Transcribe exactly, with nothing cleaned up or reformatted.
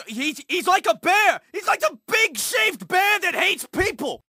he's he's like a bear. He's like a big shaved bear that hates people.